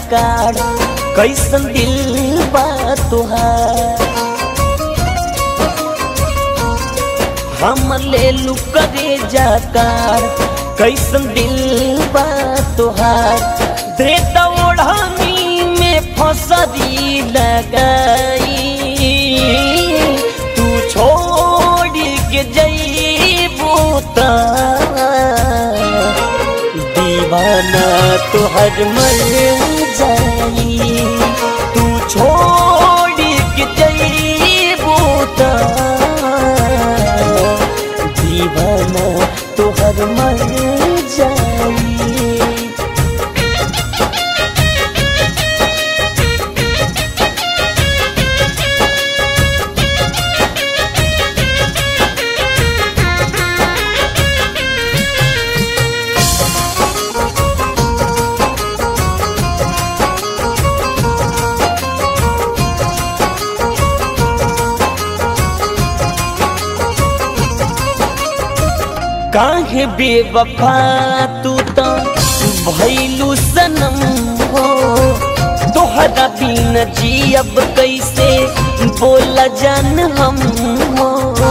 जाकार कैसन दिल बा तुहार। हम ले लू करे जाकार कैसन दिल बा तुहार। दे दौड़ानी में फसरी लगाई तू छोड़ के जईबू त दीवाना तुहर मर जाई। तू छोड़ के जईबू त दीवाना तुहर मर जाई। काहे बेवफा तू तो भइलू सनम हो। तोहरा बिन जियब कैसे बोला जान हम हो।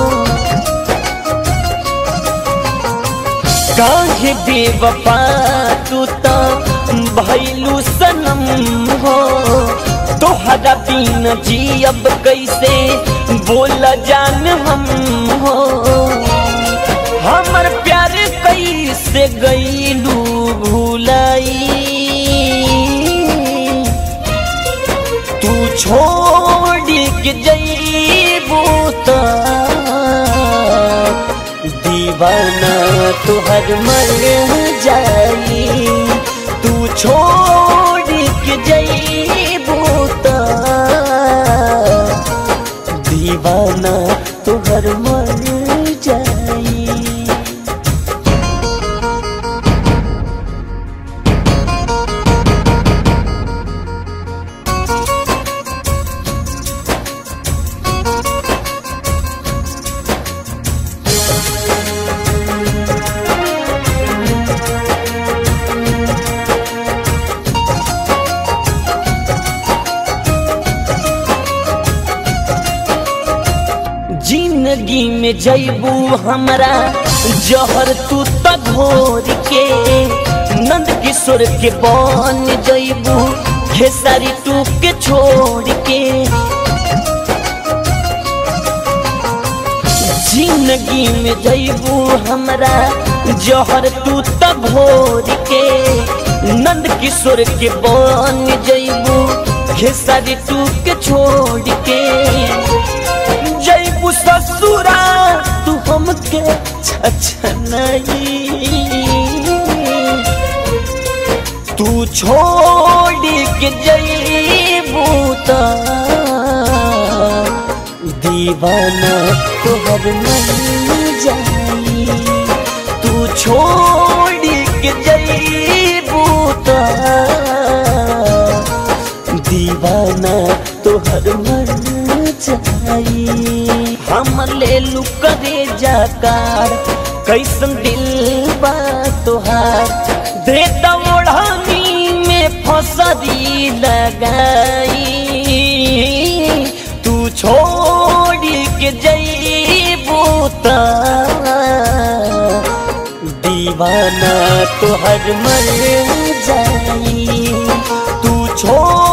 काहे बेवफा तू तो भइलू सनम हो। तोहरा बिन जियब कैसे बोला जान हम हो। हमर प्यार कैसे गईलू भुलाई तू छोड़ के जईबू त दीवाना तुहर मर जाई। तू छोड़ के जईबू त दीवाना तुहर मर जाई। जिंदगी में जईबू हमरा जहर तू त घोर के। नंद किशोर के बन जईबू खेसारी तू के छोड़ के। जिंदगी में जईबू हमरा जहर तू त घोर के। नंद किशोर के बन जईबू खेसारी तू के छोड़ के। जईबू ससुरा तू हमके छछनई तू छोड़ के जईबू त दीवाना तुहर मर जाई। तू छोड़ के जईबू त दीवाना तुहर मर जाई। हम ले लू करे जाकार कैसन दिल बा तुहार। दे दौड़ानी में फसरी लगाई तू छोड़ के जईबू त दीवाना तुहर मर जाई। तू छोड़